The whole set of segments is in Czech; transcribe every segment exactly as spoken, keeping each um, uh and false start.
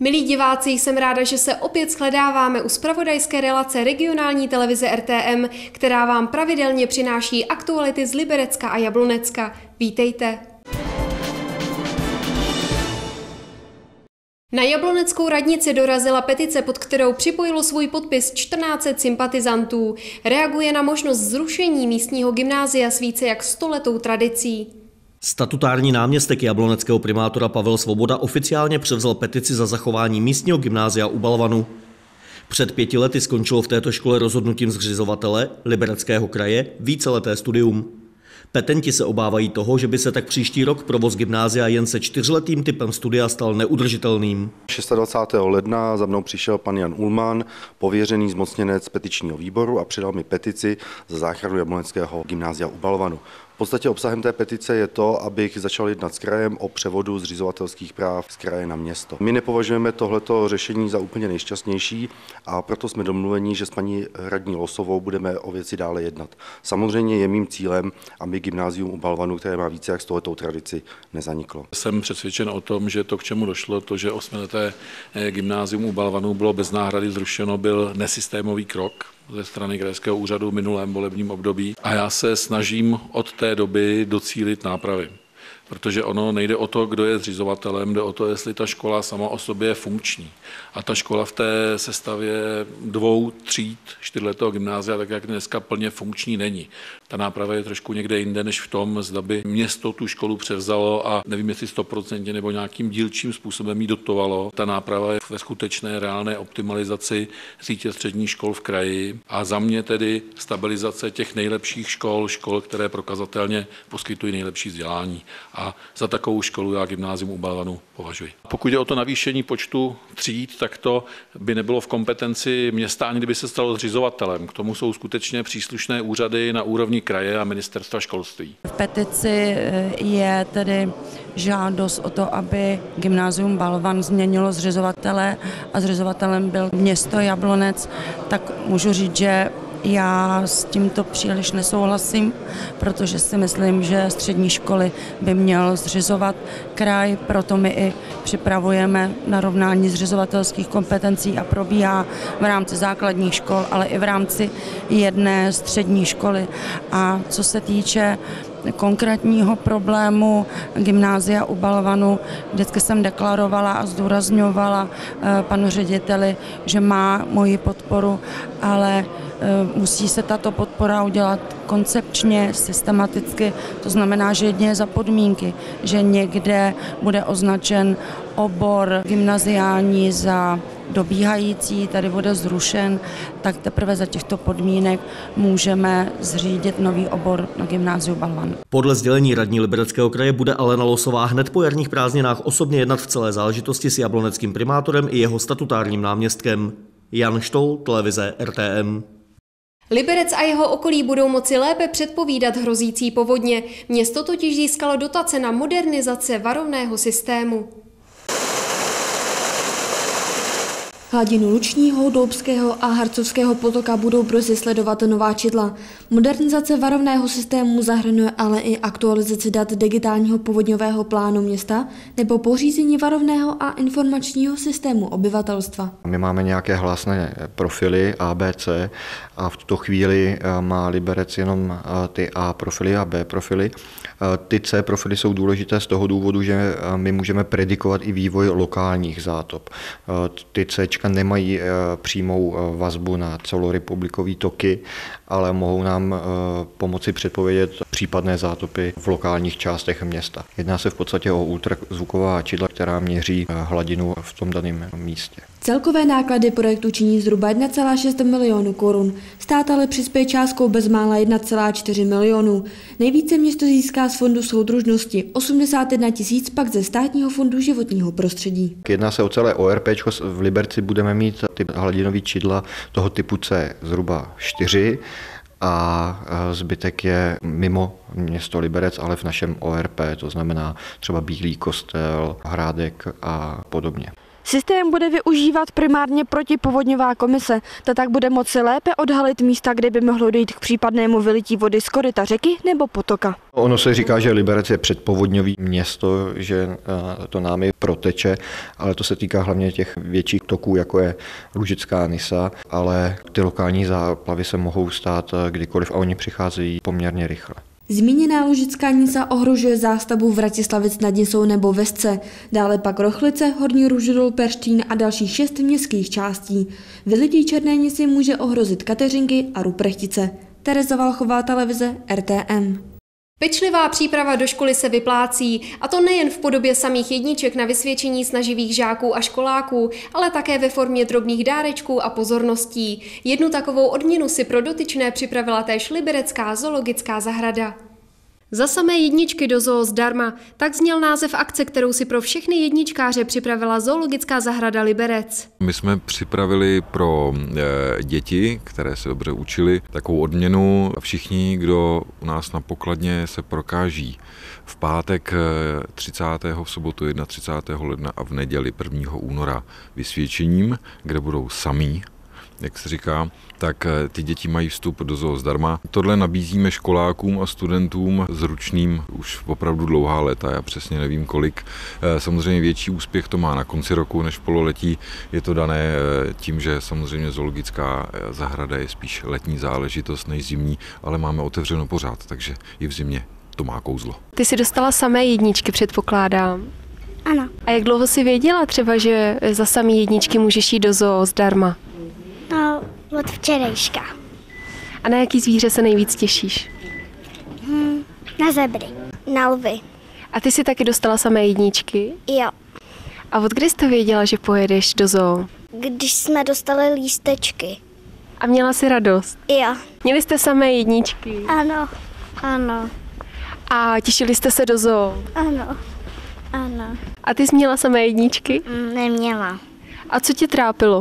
Milí diváci, jsem ráda, že se opět shledáváme u zpravodajské relace regionální televize R T M, která vám pravidelně přináší aktuality z Liberecka a Jablonecka. Vítejte. Na jabloneckou radnici dorazila petice, pod kterou připojilo svůj podpis čtrnáct set sympatizantů. Reaguje na možnost zrušení místního gymnázia s více jak stoletou tradicí. Statutární náměstek jabloneckého primátora Pavel Svoboda oficiálně převzal petici za zachování místního gymnázia u Balvanu. Před pěti lety skončilo v této škole rozhodnutím zřizovatele Libereckého kraje víceleté studium. Petenti se obávají toho, že by se tak příští rok provoz gymnázia jen se čtyřletým typem studia stal neudržitelným. dvacátého šestého ledna za mnou přišel pan Jan Ulman, pověřený zmocněnec petičního výboru, a přidal mi petici za záchranu jabloneckého gymnázia u Balvanu. V podstatě obsahem té petice je to, abych začal jednat s krajem o převodu zřizovatelských práv z kraje na město. My nepovažujeme tohleto řešení za úplně nejšťastnější a proto jsme domluveni, že s paní radní Losovou budeme o věci dále jednat. Samozřejmě je mým cílem, aby gymnázium u Balvanu, které má více jak stoletou tradici, nezaniklo. Jsem přesvědčen o tom, že to, k čemu došlo, to, že osmileté gymnázium u Balvanu bylo bez náhrady zrušeno, byl nesystémový krok ze strany krajského úřadu v minulém volebním období a já se snažím od té doby docílit nápravy. Protože ono nejde o to, kdo je zřizovatelem, jde o to, jestli ta škola sama o sobě je funkční. A ta škola v té sestavě dvou tříd čtyřletého gymnázia, tak jak dneska, plně funkční není. Ta náprava je trošku někde jinde, než v tom, zda by město tu školu převzalo a nevím, jestli stoprocentně nebo nějakým dílčím způsobem ji dotovalo. Ta náprava je ve skutečné reálné optimalizaci sítě středních škol v kraji a za mě tedy stabilizace těch nejlepších škol, škol, které prokazatelně poskytují nejlepší vzdělání. A za takovou školu já gymnázium u Balvanu považuji. Pokud je o to navýšení počtu tříd, tak to by nebylo v kompetenci města, ani kdyby se stalo zřizovatelem. K tomu jsou skutečně příslušné úřady na úrovni kraje a ministerstva školství. V petici je tedy žádost o to, aby gymnázium Balvan změnilo zřizovatele a zřizovatelem byl město Jablonec, tak můžu říct, že já s tímto příliš nesouhlasím, protože si myslím, že střední školy by měl zřizovat kraj, proto my i připravujeme narovnání zřizovatelských kompetencí a probíhá v rámci základních škol, ale i v rámci jedné střední školy. A co se týče konkrétního problému gymnázia u Balvanu, vždycky jsem deklarovala a zdůrazňovala panu řediteli, že má moji podporu, ale musí se tato podpora udělat koncepčně, systematicky, to znamená, že jedině za podmínky, že někde bude označen obor gymnaziální za dobíhající, tady bude zrušen, tak teprve za těchto podmínek můžeme zřídit nový obor na gymnáziu Balvan. Podle sdělení radní Libereckého kraje bude Alena Losová hned po jarních prázdninách osobně jednat v celé záležitosti s jabloneckým primátorem i jeho statutárním náměstkem. Jan Štol, televize R T M. Liberec a jeho okolí budou moci lépe předpovídat hrozící povodně. Město totiž získalo dotace na modernizaci varovného systému. Hladinu Lučního, Doubského a Harcovského potoka budou brzy sledovat nová čidla. Modernizace varovného systému zahrnuje ale i aktualizaci dat digitálního povodňového plánu města nebo pořízení varovného a informačního systému obyvatelstva. My máme nějaké hlásné profily A, B, C a v tuto chvíli má Liberec jenom ty A profily a B profily. Ty C profily jsou důležité z toho důvodu, že my můžeme predikovat i vývoj lokálních zátop. Ty C nemají přímou vazbu na celorepublikové toky, ale mohou nám pomoci předpovědět případné zátopy v lokálních částech města. Jedná se v podstatě o ultrazvuková čidla, která měří hladinu v tom daném místě. Celkové náklady projektu činí zhruba jedna celá šest milionu korun. Stát ale přispěje částkou bezmála jedna celá čtyři milionu. Nejvíce město získá z fondu soudružnosti, osmdesát jedna tisíc pak ze státního fondu životního prostředí. Jedná se o celé O R P, v Liberci budeme mít ty hladinové čidla toho typu C zhruba čtyři a zbytek je mimo město Liberec, ale v našem O R P, to znamená třeba Bílý Kostel, Hrádek a podobně. Systém bude využívat primárně protipovodňová komise. Ta tak bude moci lépe odhalit místa, kde by mohlo dojít k případnému vylití vody z koryta řeky nebo potoka. Ono se říká, že Liberec je předpovodňový město, že to námi proteče, ale to se týká hlavně těch větších toků, jako je Lužická Nysa, ale ty lokální záplavy se mohou stát kdykoliv a oni přicházejí poměrně rychle. Zmíněná Lužická Nysa ohrožuje zástavbu Vratislavic nad Nisou nebo Vesce, dále pak Rochlice, Horní Ružodol, Perštín a dalších šest městských částí. Vylití Černé Nisy může ohrozit Kateřinky a Ruprechtice. Tereza Valchová, televize R T M. Pečlivá příprava do školy se vyplácí, a to nejen v podobě samých jedniček na vysvědčení snaživých žáků a školáků, ale také ve formě drobných dárečků a pozorností. Jednu takovou odměnu si pro dotyčné připravila též liberecká zoologická zahrada. Za samé jedničky do zoo zdarma, tak zněl název akce, kterou si pro všechny jedničkáře připravila zoologická zahrada Liberec. My jsme připravili pro děti, které se dobře učili, takovou odměnu. Všichni, kdo u nás na pokladně se prokáží v pátek třicátého v sobotu třicátého prvního ledna a v neděli prvního února vysvědčením, kde budou samí, jak se říká, tak ty děti mají vstup do zoo zdarma. Tohle nabízíme školákům a studentům s ručným už opravdu dlouhá léta, já přesně nevím kolik. Samozřejmě větší úspěch to má na konci roku než v pololetí. Je to dané tím, že samozřejmě zoologická zahrada je spíš letní záležitost než zimní, ale máme otevřeno pořád, takže i v zimě to má kouzlo. Ty jsi dostala samé jedničky, předpokládám. Ano. A jak dlouho jsi věděla třeba, že za samé jedničky můžeš jít do zoo zdarma? No, od včerejška. A na jaký zvíře se nejvíc těšíš? Hmm, na zebry, na lvy. A ty jsi taky dostala samé jedničky? Jo. A od kdy jsi to věděla, že pojedeš do zoo? Když jsme dostali lístečky. A měla jsi radost? Jo. Měli jste samé jedničky? Ano, ano. A těšili jste se do zoo? Ano, ano. A ty jsi měla samé jedničky? Mm, neměla. A co tě trápilo?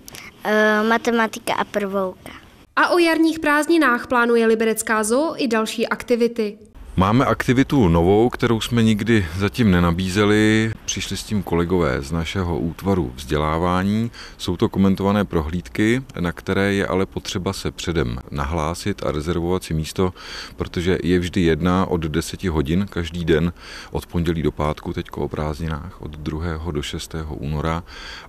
Uh, matematika a prvouka. A o jarních prázdninách plánuje Liberecká zoo i další aktivity. Máme aktivitu novou, kterou jsme nikdy zatím nenabízeli. Přišli s tím kolegové z našeho útvaru vzdělávání. Jsou to komentované prohlídky, na které je ale potřeba se předem nahlásit a rezervovat si místo, protože je vždy jedna od deseti hodin každý den od pondělí do pátku, teďko o prázdninách, od druhého do šestého února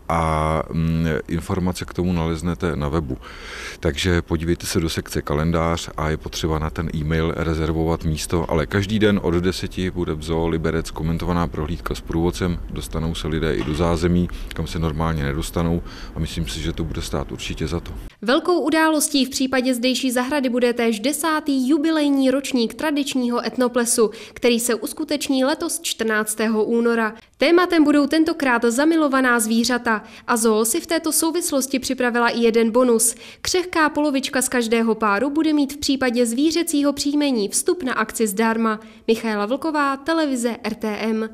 a mm, informace k tomu naleznete na webu. Takže podívejte se do sekce kalendář a je potřeba na ten e-mail rezervovat místo, ale každý den od deseti bude v zoo Liberec komentovaná prohlídka s průvodcem, dostanou se lidé i do zázemí, kam se normálně nedostanou a myslím si, že to bude stát určitě za to. Velkou událostí v případě zdejší zahrady bude též desátý jubilejní ročník tradičního etnoplesu, který se uskuteční letos čtrnáctého února. Tématem budou tentokrát zamilovaná zvířata a zoo si v této souvislosti připravila i jeden bonus. Křehká polovička z každého páru bude mít v případě zvířecího příjmení vstup na akci zdarma. Michaela Vlková, televize R T M.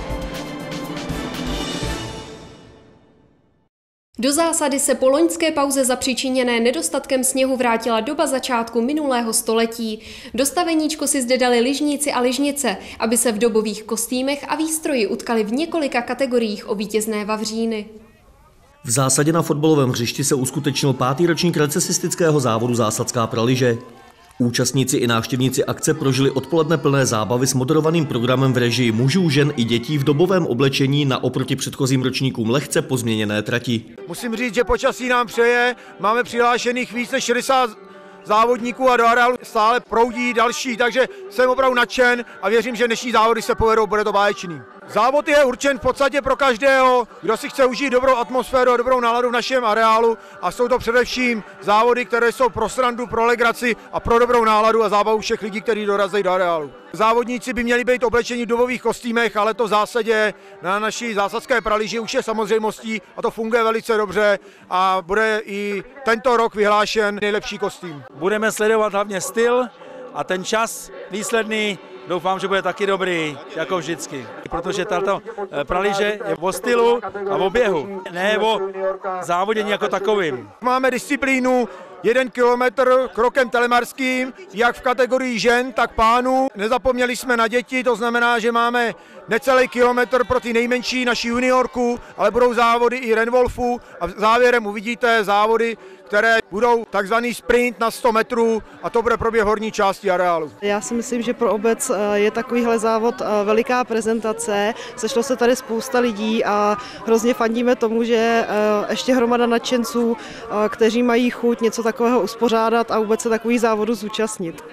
Do zásady se po loňské pauze zapříčiněné nedostatkem sněhu vrátila doba začátku minulého století. Do staveníčko si zde dali lyžníci a lyžnice, aby se v dobových kostýmech a výstroji utkali v několika kategoriích o vítězné vavříny. V zásadě na fotbalovém hřišti se uskutečnil pátý ročník recesistického závodu Zásadská praliže. Účastníci i návštěvníci akce prožili odpoledne plné zábavy s moderovaným programem v režii mužů, žen i dětí v dobovém oblečení na oproti předchozím ročníkům lehce pozměněné trati. Musím říct, že počasí nám přeje, máme přihlášených víc než šedesát závodníků a do areálu stále proudí další, takže jsem opravdu nadšen a věřím, že dnešní závody se povedou, bude to báječný. Závod je určen v podstatě pro každého, kdo si chce užít dobrou atmosféru a dobrou náladu v našem areálu a jsou to především závody, které jsou pro srandu, pro legraci a pro dobrou náladu a zábavu všech lidí, kteří dorazí do areálu. Závodníci by měli být oblečeni v dobových kostýmech, ale to v zásadě na naší zásadské praliži už je samozřejmostí a to funguje velice dobře a bude i tento rok vyhlášen nejlepší kostým. Budeme sledovat hlavně styl a ten čas výsledný doufám, že bude taky dobrý, jako vždycky. Protože tato praliže je o stylu a o běhu, ne o závodění jako takovým. Máme disciplínu jeden kilometr krokem telemarským, jak v kategorii žen, tak pánů. Nezapomněli jsme na děti, to znamená, že máme necelý kilometr pro ty nejmenší naší juniorku, ale budou závody i Renwolfu a závěrem uvidíte závody, které budou takzvaný sprint na sto metrů a to bude proběh v horní části areálu. Já si myslím, že pro obec je takovýhle závod veliká prezentace, sešlo se tady spousta lidí a hrozně fandíme tomu, že ještě hromada nadšenců, kteří mají chuť něco takového uspořádat a vůbec se takových závodů zúčastnit.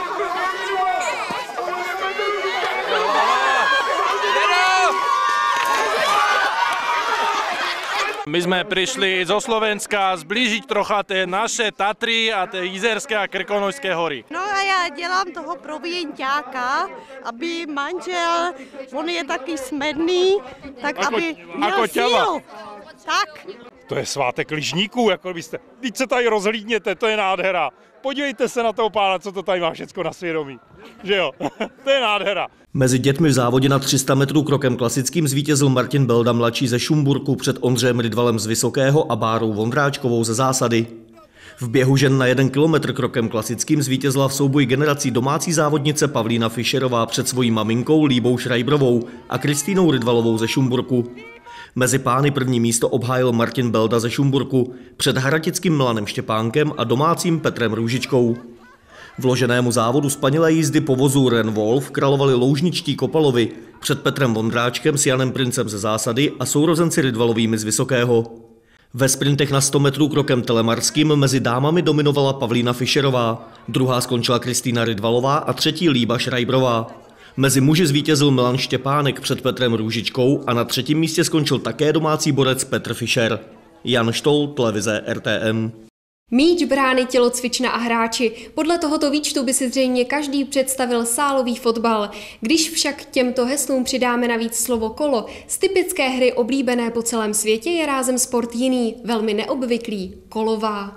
My jsme přišli zo Slovenska zblížit trocha ty naše Tatry a ty Jizerské a Krkonošské hory. No a já dělám toho proviněťáka, aby manžel, on je taky smedný, tak Ako, aby měl ako sílu. Tak. To je svátek lyžníků, jako byste. Teď se tady rozhlídněte, to je nádhera. Podívejte se na toho pána, co to tady má všecko na svědomí. Že jo? To je nádhera. Mezi dětmi v závodě na tři sta metrů krokem klasickým zvítězil Martin Belda mladší ze Šumburku před Ondřejem Rydvalem z Vysokého a Bárou Vondráčkovou ze Zásady. V běhu žen na jeden kilometr krokem klasickým zvítězila v souboji generací domácí závodnice Pavlína Fischerová před svojí maminkou Líbou Šrajbrovou a Kristýnou Rydvalovou ze Šumburku. Mezi pány první místo obhájil Martin Belda ze Šumburku před haratickým Milanem Štěpánkem a domácím Petrem Růžičkou. Vloženému závodu spanilé jízdy po vozu Renwolf královali loužničtí Kopalovi před Petrem Vondráčkem s Janem Princem ze Zásady a sourozenci Rydvalovými z Vysokého. Ve sprintech na sto metrů krokem telemarským mezi dámami dominovala Pavlína Fischerová, druhá skončila Kristýna Rydvalová a třetí Líba Šrajbrová. Mezi muži zvítězil Milan Štěpánek před Petrem Růžičkou a na třetím místě skončil také domácí borec Petr Fischer. Jan Štol, televize R T M. Míč, brány, tělocvična a hráči. Podle tohoto výčtu by si zřejmě každý představil sálový fotbal. Když však těmto heslům přidáme navíc slovo kolo, z typické hry oblíbené po celém světě je rázem sport jiný, velmi neobvyklý, kolová.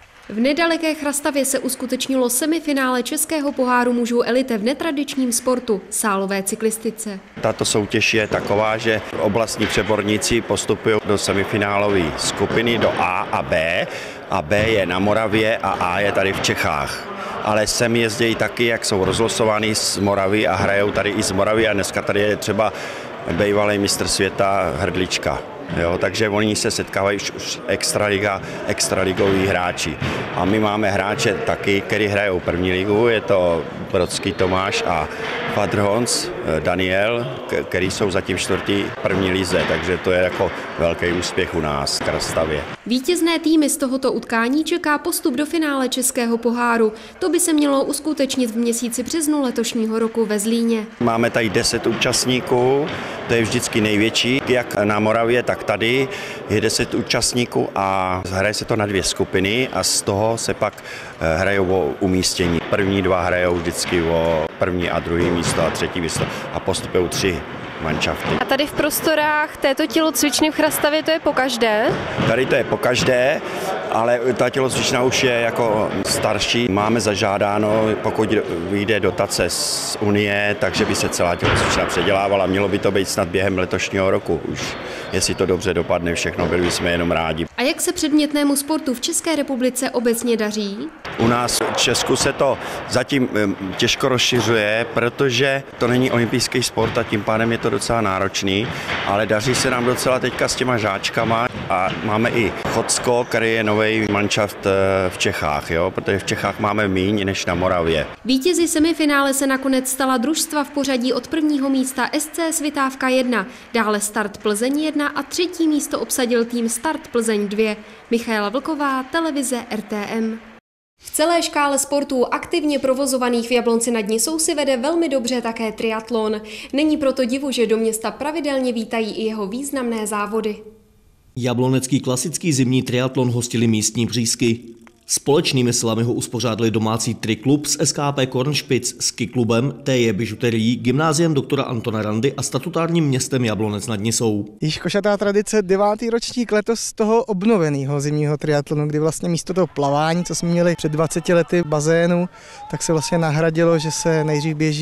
V nedaleké Chrastavě se uskutečnilo semifinále Českého poháru mužů elite v netradičním sportu, sálové cyklistice. Tato soutěž je taková, že oblastní přeborníci postupují do semifinálové skupiny do A a B. A B je na Moravě a A je tady v Čechách. Ale sem jezdí taky, jak jsou rozlosovány z Moravy a hrajou tady i z Moravy a dneska tady je třeba bývalý mistr světa Hrdlička. Jo, takže oni se setkávají už, už extraliga, extraligoví hráči. A my máme hráče taky, který hrajou první ligu, je to Brodský Tomáš a Fadrhons Daniel, který jsou zatím čtvrtý první lize, takže to je jako velký úspěch u nás v Krastavě. Vítězné týmy z tohoto utkání čeká postup do finále Českého poháru. To by se mělo uskutečnit v měsíci březnu letošního roku ve Zlíně. Máme tady deset účastníků, to je vždycky největší, jak na Moravě, tak tady je deset účastníků a hraje se to na dvě skupiny a z toho se pak hrajou o umístění. První dva hrajou vždycky o první a druhý místo a třetí místo a postupují tři manšafty. A tady v prostorách této tělocvičny v Chrastavě to je pokaždé? Tady to je pokaždé, ale ta tělocvična už je jako starší. Máme zažádáno, pokud vyjde dotace z Unie, takže by se celá tělocvična předělávala. Mělo by to být snad během letošního roku už. Jestli to dobře dopadne všechno, byli bychom jenom rádi. A jak se předmětnému sportu v České republice obecně daří? U nás v Česku se to zatím těžko rozšiřuje, protože to není olympijský sport a tím pádem je to docela náročný, ale daří se nám docela teďka s těma žáčkama a máme i Chodsko, který je nový manšaft v Čechách, jo? Protože v Čechách máme míň než na Moravě. Vítězi semifinále se nakonec stala družstva v pořadí od prvního místa S C Svitávka jedna, dále Start Plzeň jedna a třetí místo obsadil tým Start Plzeň dva. Michaela Vlková, televize R T M. V celé škále sportů aktivně provozovaných v Jablonci nad Nisou si vede velmi dobře také triatlon. Není proto divu, že do města pravidelně vítají i jeho významné závody. Jablonecký klasický zimní triatlon hostili místní Břízky. Společnými silami ho uspořádali domácí triklub s S K P Kornšpic, ski klubem, T J bižuterií, gymnáziem doktora Antona Randy a statutárním městem Jablonec nad Nisou. Již košatá tradice, devátý ročník letos toho obnoveného zimního triatlonu, kdy vlastně místo toho plavání, co jsme měli před dvaceti lety v bazénu, tak se vlastně nahradilo, že se nejdřív běží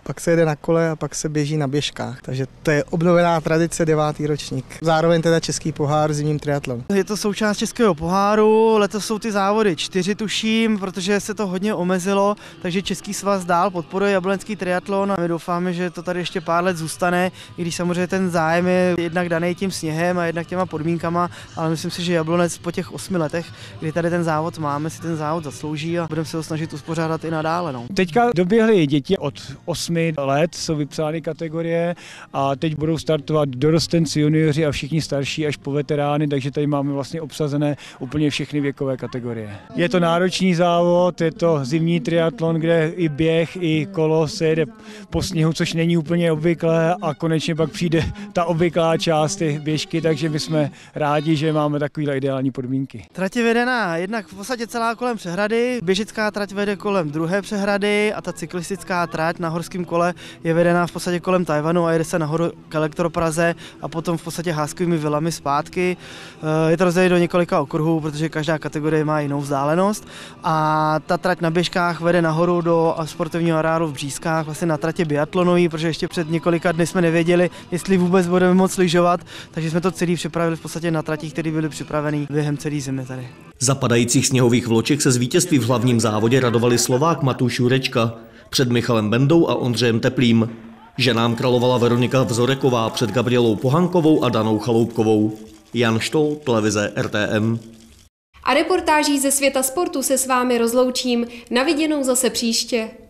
pak se jede na kole a pak se běží na běžkách. Takže to je obnovená tradice, devátý ročník. Zároveň teda český pohár zimním triatlon. Je to součást českého poháru, letos jsou ty závody čtyři tuším, protože se to hodně omezilo, takže Český svaz dál podporuje jablonský triatlon a my doufáme, že to tady ještě pár let zůstane, i když samozřejmě ten zájem je jednak daný tím sněhem a jednak těma podmínkama, ale myslím si, že Jablonec po těch osmi letech, kdy tady ten závod máme, si ten závod zaslouží a budeme se ho snažit uspořádat i nadále. No. Teďka doběhly děti od osmi let, jsou vypsány kategorie a teď budou startovat dorostenci, junioři a všichni starší až po veterány, takže tady máme vlastně obsazené úplně všechny věkové kategorie. Je to náročný závod, je to zimní triatlon, kde i běh, i kolo se jede po sněhu, což není úplně obvyklé a konečně pak přijde ta obvyklá část, ty běžky, takže my jsme rádi, že máme takovýhle ideální podmínky. Trať je vedená jednak v podstatě celá kolem přehrady, běžecká trať vede kolem druhé přehrady a ta cyklistická trať na horském kole je vedená v podstatě kolem Tajvanu a jede se nahoru k Elektropraze a potom v podstatě háskovými vilami zpátky. Je to rozdělené do několika okruhů, protože každá kategorie má jinou vzdálenost a ta trať na běžkách vede nahoru do sportovního areálu v Břízkách, vlastně na tratě biatlonový, protože ještě před několika dny jsme nevěděli, jestli vůbec budeme moc lyžovat, takže jsme to celý připravili v podstatě na tratích, které byly připraveny během celé zimy tady. Za padajících sněhových vloček se z vítězství v hlavním závodě radovali Slovák Matouš Jurečka před Michalem Bendou a Ondřejem Teplým. Ženám královala Veronika Vzoreková před Gabrielou Pohankovou a Danou Chaloupkovou. Jan Štol, televize R T M. A reportáží ze světa sportu se s vámi rozloučím. Na viděnou zase příště.